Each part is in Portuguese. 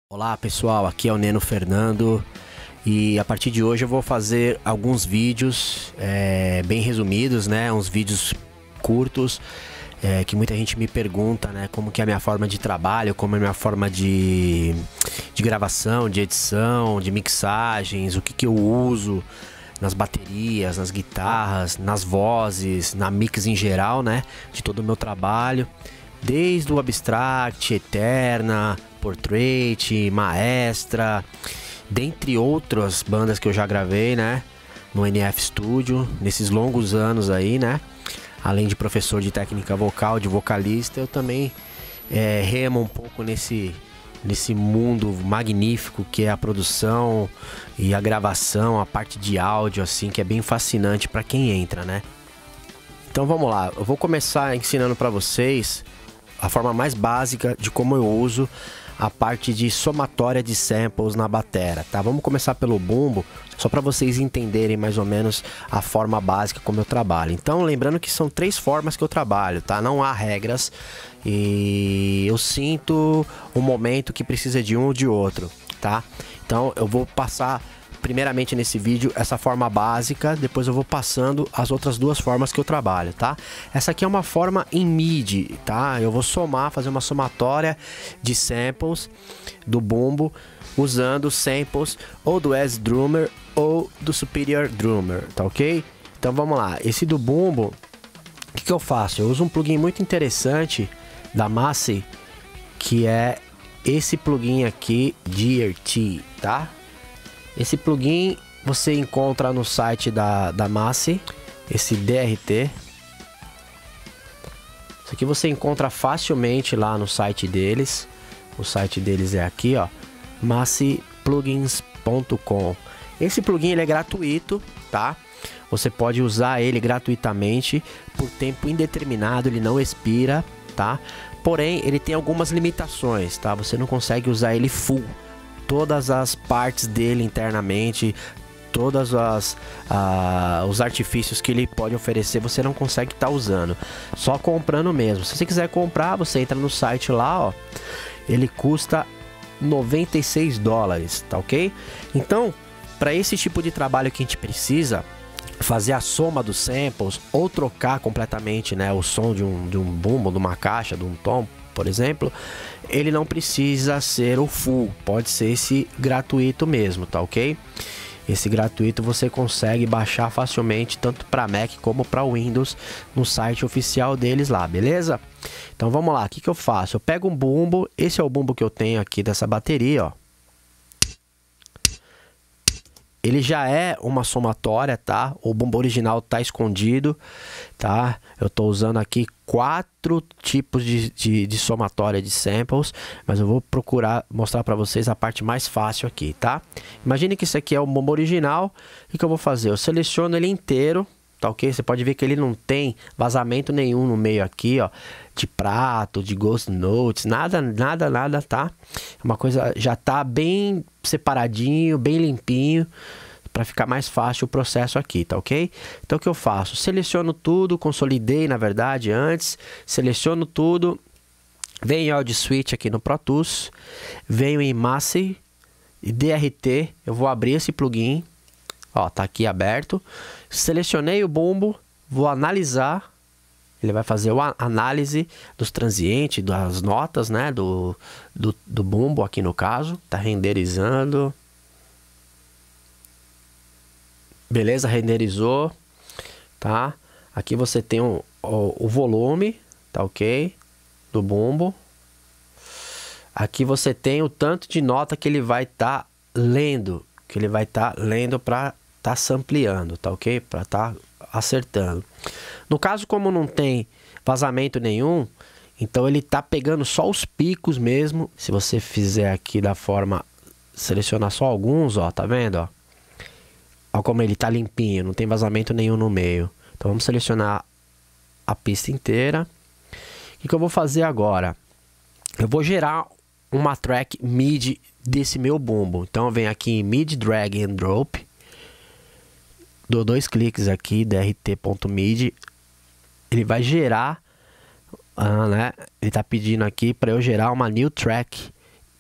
Olá pessoal, aqui é o Neno Fernando e a partir de hoje eu vou fazer alguns vídeos bem resumidos, né? Uns vídeos curtos que muita gente me pergunta, né? Como que é a minha forma de trabalho, como é a minha forma de gravação, de edição, de mixagens, o que que eu uso nas baterias, nas guitarras, nas vozes, na mix em geral, né? De todo o meu trabalho, desde o Abstract, Eterna, Portrait, Maestra, dentre outras bandas que eu já gravei, né, no NF Studio, nesses longos anos aí, né, além de professor de técnica vocal, de vocalista, eu também remo um pouco nesse mundo magnífico que é a produção e a gravação, a parte de áudio, assim, que é bem fascinante para quem entra, né. Então vamos lá, eu vou começar ensinando para vocês a forma mais básica de como eu uso a parte de somatória de samples na batera, tá? Vamos começar pelo bumbo, só para vocês entenderem mais ou menos a forma básica como eu trabalho. Então, lembrando que são 3 formas que eu trabalho, tá? Não há regras e eu sinto um momento que precisa de um ou de outro, tá? Então, eu vou passar primeiramente nesse vídeo essa forma básica, depois eu vou passando as outras 2 formas que eu trabalho, tá? Essa aqui é uma forma em MIDI, tá? Eu vou somar, fazer uma somatória de samples do bumbo usando samples ou do S-Drummer ou do Superior Drummer, tá ok? Então vamos lá, esse do bumbo, o que eu faço? Eu uso um plugin muito interessante da Massey, que é esse plugin aqui, DRT, tá? Esse plugin você encontra no site da Massey, esse DRT. Isso aqui você encontra facilmente lá no site deles. O site deles é aqui, ó, masseyplugins.com. Esse plugin ele é gratuito, tá? Você pode usar ele gratuitamente por tempo indeterminado, ele não expira, tá? Porém, ele tem algumas limitações, tá? Você não consegue usar ele full. Todas as partes dele internamente, todas os artifícios que ele pode oferecer, você não consegue estar usando, só comprando mesmo. Se você quiser comprar, você entra no site lá, ó, ele custa $96, tá ok? Então, para esse tipo de trabalho que a gente precisa fazer a soma dos samples ou trocar completamente, né, o som de um bumbo, de uma caixa, de um tom, por exemplo, ele não precisa ser o full, pode ser esse gratuito mesmo, tá ok? Esse gratuito você consegue baixar facilmente tanto para Mac como para Windows no site oficial deles lá, beleza? Então vamos lá, o que eu faço? Eu pego um bumbo, esse é o bumbo que eu tenho aqui dessa bateria, ó. Ele já é uma somatória, tá? O bumbo original tá escondido, tá? Eu tô usando aqui 4 tipos de somatória de samples, mas eu vou procurar mostrar para vocês a parte mais fácil aqui, tá? Imagine que isso aqui é o bumbo original. O que eu vou fazer? Eu seleciono ele inteiro, tá ok? Você pode ver que ele não tem vazamento nenhum no meio aqui, ó, de prato, de ghost notes, nada, tá? Uma coisa já tá bem separadinho, bem limpinho, para ficar mais fácil o processo aqui, tá ok? Então o que eu faço? Seleciono tudo, consolidei na verdade antes, seleciono tudo, venho em Audio Switch aqui no Pro Tools, venho em Massey e DRT, eu vou abrir esse plugin, ó, tá aqui aberto, selecionei o bumbo, vou analisar. Ele vai fazer a análise dos transientes, das notas, né, do bumbo aqui no caso. Tá renderizando. Beleza, renderizou. Tá? Aqui você tem o volume, tá ok? Do bumbo. Aqui você tem o tanto de nota que ele vai estar lendo. Que ele vai estar lendo para estar sampleando, tá ok? Para estar acertando. No caso, como não tem vazamento nenhum, então ele tá pegando só os picos mesmo. Se você fizer aqui da forma, selecionar só alguns, ó, tá vendo, ó? Ó como ele tá limpinho, não tem vazamento nenhum no meio. Então vamos selecionar a pista inteira. O que eu vou fazer agora? Eu vou gerar uma track MIDI desse meu bumbo. Então eu venho aqui em MIDI Drag and Drop. Dou 2 cliques aqui, drt.midi. Ele vai gerar, né? Ele tá pedindo aqui para eu gerar uma new track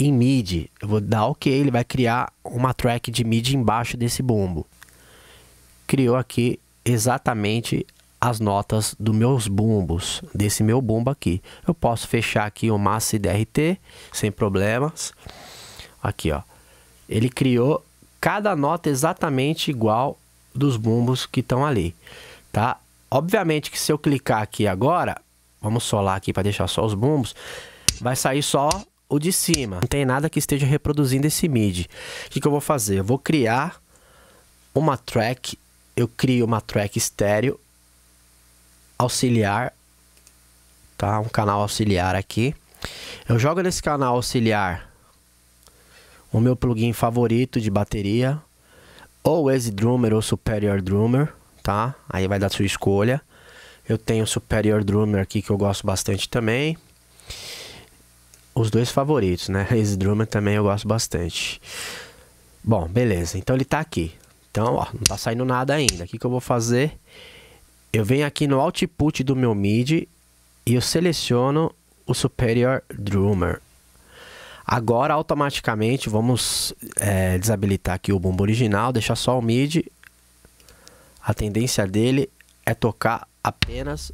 em MIDI. Eu vou dar OK, ele vai criar uma track de MIDI embaixo desse bumbo. Criou aqui exatamente as notas dos meus bumbos, desse meu bumbo aqui. Eu posso fechar aqui o Massa DRT sem problemas. Aqui, ó. Ele criou cada nota exatamente igual dos bumbos que estão ali, tá? Obviamente que se eu clicar aqui agora, vamos solar aqui para deixar só os bumbos, vai sair só o de cima. Não tem nada que esteja reproduzindo esse MIDI. O que eu vou fazer? Eu vou criar uma track. Eu crio uma track estéreo auxiliar, tá? Um canal auxiliar aqui. Eu jogo nesse canal auxiliar o meu plugin favorito de bateria, ou Easy Drummer ou Superior Drummer, tá? Aí vai dar sua escolha. Eu tenho o Superior Drummer aqui que eu gosto bastante também. Os dois favoritos, né? Easy Drummer também eu gosto bastante. Bom, beleza. Então ele tá aqui. Então, ó, não tá saindo nada ainda. O que eu vou fazer? Eu venho aqui no output do meu MIDI e eu seleciono o Superior Drummer. Agora, automaticamente, vamos desabilitar aqui o bumbo original, deixar só o MIDI. A tendência dele é tocar apenas...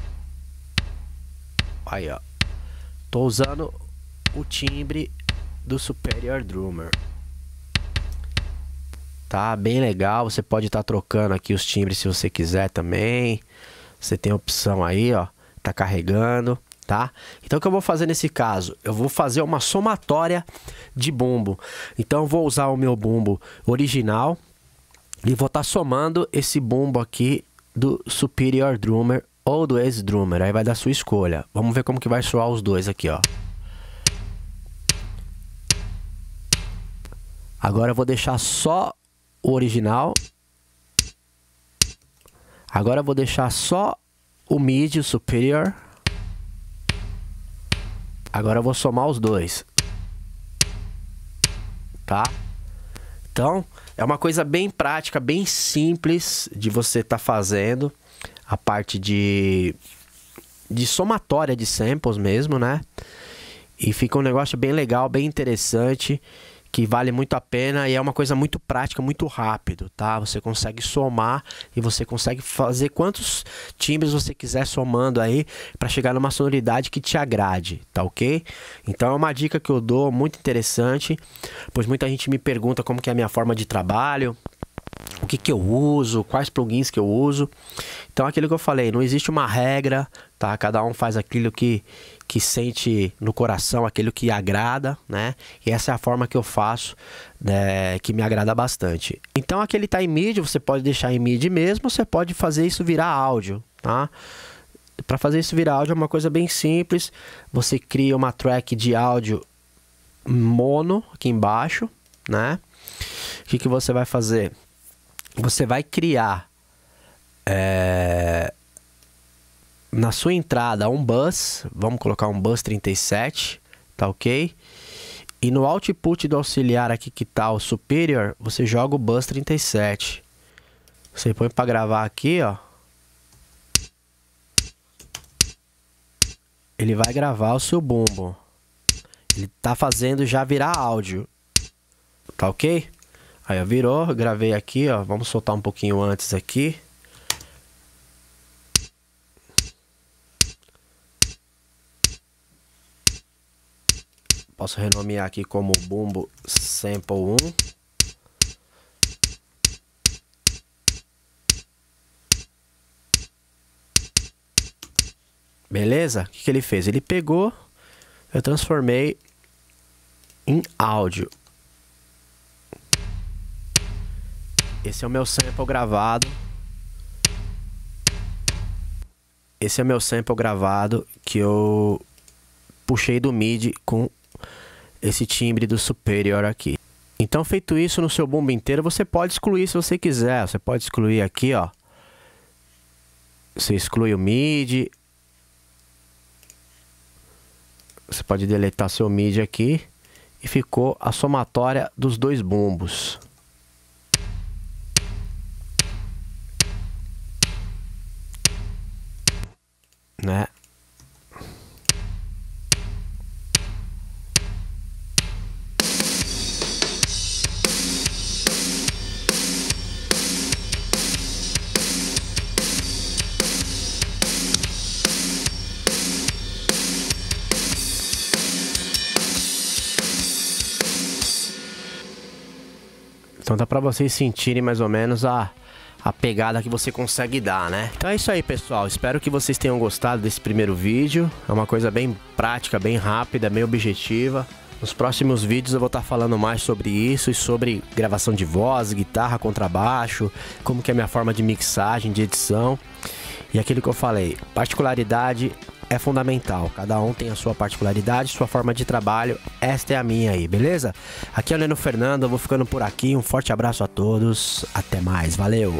Aí, ó. Tô usando o timbre do Superior Drummer. Tá bem legal, você pode estar trocando aqui os timbres se você quiser também. Você tem a opção aí, ó, tá carregando, tá? Então o que eu vou fazer nesse caso? Eu vou fazer uma somatória de bumbo. Então eu vou usar o meu bumbo original e vou estar somando esse bumbo aqui do Superior Drummer ou do Easy Drummer. Aí vai dar sua escolha. Vamos ver como que vai soar os dois aqui, ó. Agora eu vou deixar só o original. Agora eu vou deixar só o MIDI, o Superior. Agora eu vou somar os dois, tá? Então, é uma coisa bem prática, bem simples de você estar fazendo. A parte de somatória de samples mesmo, né? E fica um negócio bem legal, bem interessante, que vale muito a pena e é uma coisa muito prática, muito rápido, tá? Você consegue somar e você consegue fazer quantos timbres você quiser somando aí para chegar numa sonoridade que te agrade, tá ok? Então é uma dica que eu dou, muito interessante, pois muita gente me pergunta como que é a minha forma de trabalho, o que eu uso, quais plugins que eu uso. Então aquilo que eu falei, não existe uma regra, tá? Cada um faz aquilo que sente no coração, aquilo que agrada, né? E essa é a forma que eu faço, né, que me agrada bastante. Então aquele tá em MIDI, você pode deixar em MIDI mesmo, você pode fazer isso virar áudio, tá? Para fazer isso virar áudio é uma coisa bem simples. Você cria uma track de áudio mono aqui embaixo, né? O que você vai fazer? Você vai criar na sua entrada um bus, vamos colocar um bus 37, tá ok? E no output do auxiliar aqui que tá o Superior, você joga o bus 37. Você põe para gravar aqui, ó. Ele vai gravar o seu bumbo. Ele tá fazendo já virar áudio, tá ok? Aí, ó, virou, gravei aqui, ó. Vamos soltar um pouquinho antes aqui. Posso renomear aqui como bumbo sample 1. Beleza? O que ele fez? Ele pegou, eu transformei em áudio. Esse é o meu sample gravado. Esse é o meu sample gravado que eu puxei do MIDI com esse timbre do Superior aqui. Então, feito isso no seu bumbo inteiro, você pode excluir se você quiser. Você pode excluir aqui, ó. Você exclui o MIDI. Você pode deletar seu MIDI aqui. E ficou a somatória dos dois bumbos, né? Então dá pra vocês sentirem mais ou menos a pegada que você consegue dar, né? Então é isso aí, pessoal. Espero que vocês tenham gostado desse primeiro vídeo. É uma coisa bem prática, bem rápida, bem objetiva. Nos próximos vídeos eu vou estar falando mais sobre isso e sobre gravação de voz, guitarra, contrabaixo, como que é a minha forma de mixagem, de edição. E aquilo que eu falei, particularidade é fundamental. Cada um tem a sua particularidade, sua forma de trabalho. Esta é a minha aí, beleza? Aqui é o Neno Fernando, eu vou ficando por aqui. Um forte abraço a todos. Até mais, valeu!